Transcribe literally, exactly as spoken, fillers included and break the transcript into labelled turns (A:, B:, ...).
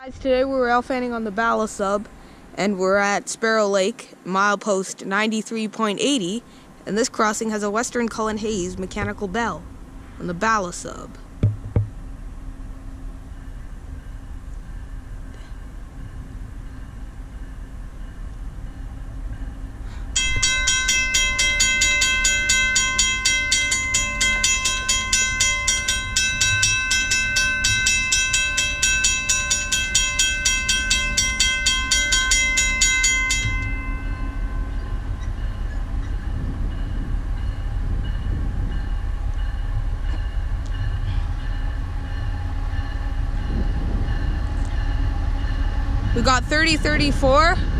A: Guys, today we're railfanning on the Bala sub, and we're at Sparrow Lake, milepost ninety-three point eight zero, and this crossing has a Western Cullen Hayes mechanical bell on the Bala sub. We got thirty thirty-four.